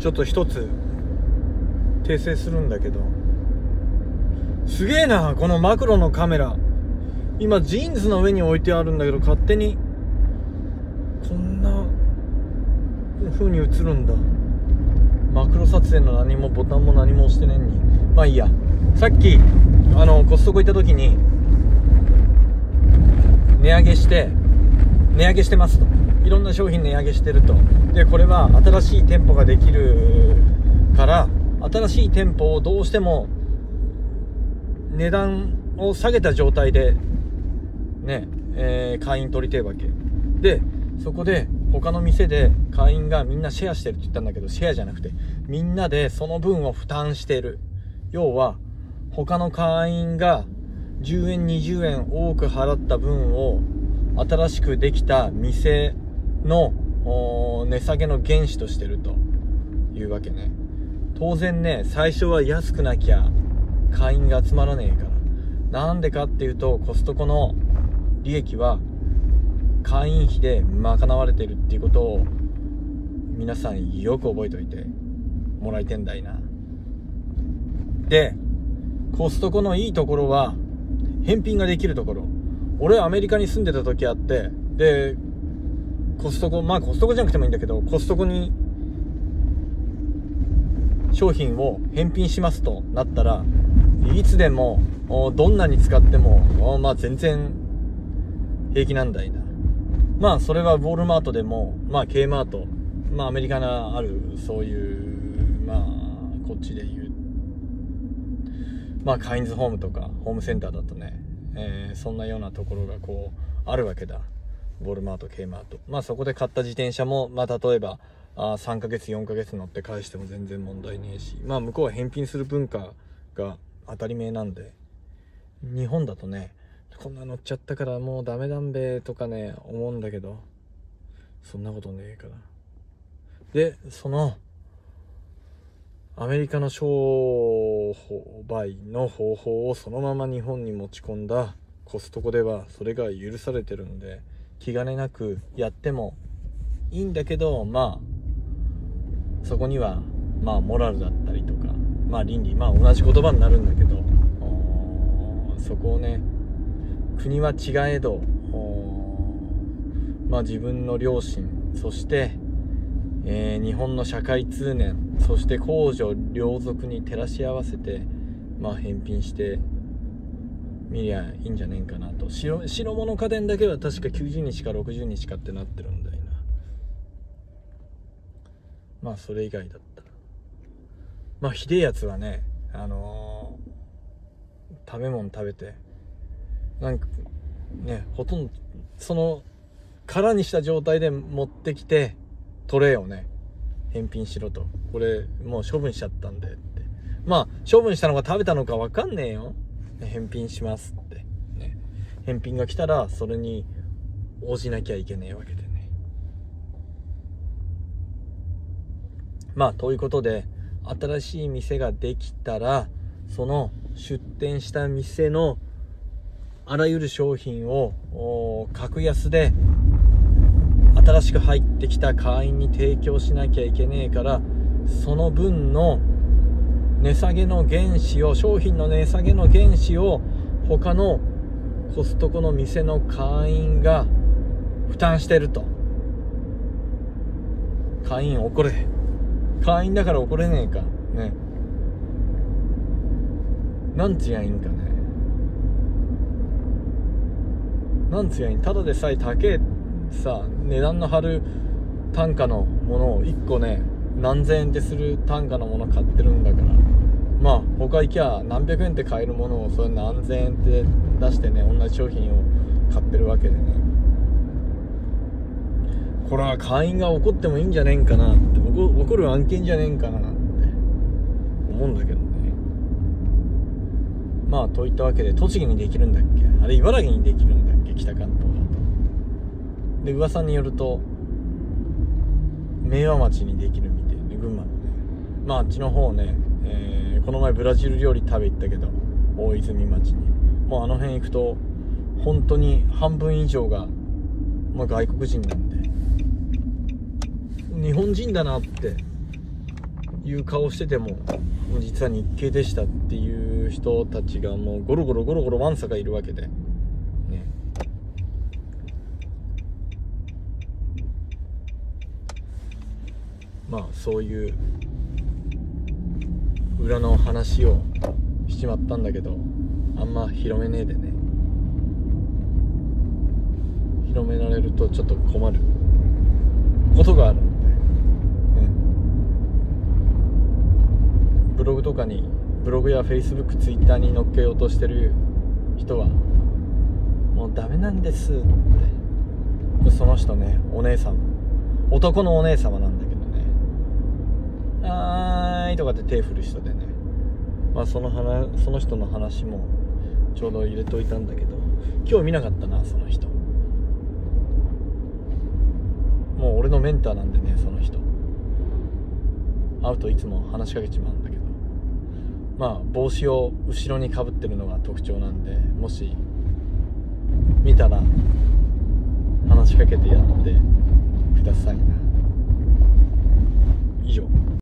ちょっと一つ訂正するんだけど、すげえなこのマクロのカメラ。今ジーンズの上に置いてあるんだけど、勝手にこんな風に映るんだ。マクロ撮影の何もボタンも何も押してねんに。まあいいや。さっきコストコ行った時に値上げしてますと、いろんな商品値上げしてると。でこれは新しい店舗ができるから、新しい店舗をどうしても値段を下げた状態でね、会員取りてえわけで、そこで他の店で会員がみんなシェアしてるって言ったんだけど、シェアじゃなくてみんなでその分を負担してる。要は他の会員が10円20円多く払った分を新しくできた店の値下げの原資としてるというわけね。当然ね、最初は安くなきゃ会員が集まらねえから。なんでかっていうと、コストコの利益は会員費で賄われてるっていうことを皆さんよく覚えておいてもらいてんだいな。でコストコのいいところは返品ができるところ。俺アメリカに住んでた時あって、でコストコじゃなくてもいいんだけど、コストコに商品を返品しますとなったら、いつでもどんなに使っても全然平気なんだいな。それはウォールマートでもKマート、アメリカのあるそういうこっちで言うカインズホームとかホームセンターだとね、そんなようなところがこうあるわけだ。ウォールマート、Kマート。そこで買った自転車も例えば3ヶ月4ヶ月乗って返しても全然問題ねえし、向こうは返品する文化が当たり前なんで、日本だとね、こんな乗っちゃったからもうダメだんべとかね思うんだけど、そんなことねえから。でそのアメリカの商売の方法をそのまま日本に持ち込んだコストコではそれが許されてるので、気兼ねなくやってもいいんだけど、そこにはモラルだったりとか倫理、同じ言葉になるんだけど、そこをね、国は違えど自分の良心、そして日本の社会通念、そして公序良俗に照らし合わせて返品してみりゃいいんじゃねえかなと。白物家電だけは確か90日か60日かってなってるんだよな。それ以外だったらひでえやつはね、食べ物食べてなんかね、ほとんどその空にした状態で持ってきてトレイをね返品しろと。これもう処分しちゃったんでって。処分したのか食べたのか分かんねえよ。返品しますってね。返品が来たらそれに応じなきゃいけねえわけでね。ということで、新しい店ができたらその出店した店のあらゆる商品を格安で新しく入ってきた会員に提供しなきゃいけねえから、その分の値下げの原資を、商品の値下げの原資を他のコストコの店の会員が負担してると。会員怒れ。会員だから怒れねえかね。なんつやいいんかね。なんつやいいん。ただでさえ高えさ、値段の張る単価のものを1個ね何千円ってする単価のもの買ってるんだから、他行きゃ何百円って買えるものをそれ何千円って出してね、同じ商品を買ってるわけでね、これは会員が怒ってもいいんじゃねえんかなって、怒る案件じゃねえんかなって思うんだけどね。といったわけで、栃木にできるんだっけ、あれ茨城にできるんだっけ、北関東だと。で噂によると明和町にできるみたいで、群馬のね、あっちの方ね、この前ブラジル料理食べ行ったけど、大泉町にもうあの辺行くと本当に半分以上が外国人なんで、日本人だなっていう顔してても実は日系でしたっていう人たちがもうゴロゴロわんさかいるわけでね。まあそういう裏の話をしちまったんだけど、あんま広めねえでね。広められるとちょっと困ることがあるので、ブログとかに、ブログやフェイスブック、ツイッターに載っけようとしてる人はもうダメなんですって。その人ね、お姉さん、男のお姉様なんだけどね、はーいとかって手振る人でね、まあその人の話もちょうど入れといたんだけど、今日見なかったな、その人。もう俺のメンターなんでね、その人会うといつも話しかけちまうんだけど、まあ帽子を後ろにかぶってるのが特徴なんで、もし見たら話しかけてやってくださいな。